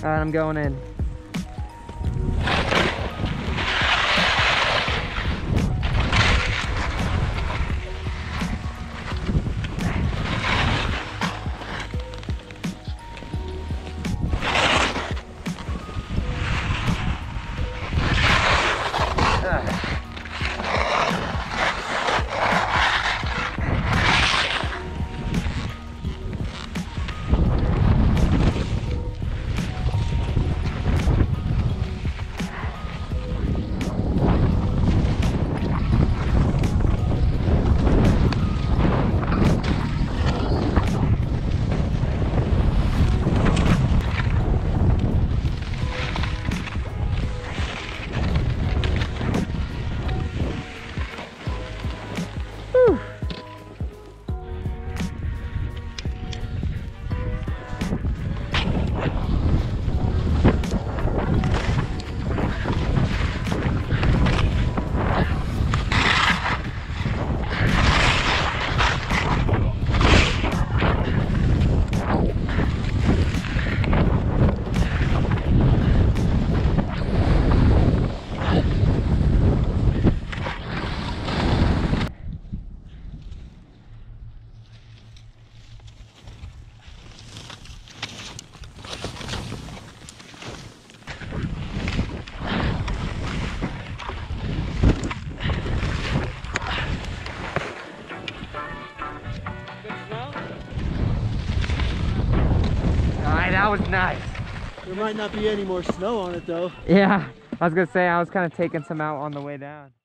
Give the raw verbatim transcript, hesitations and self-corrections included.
right, I'm going in. That was nice. There might not be any more snow on it though. Yeah, I was gonna say I was kind of taking some out on the way down.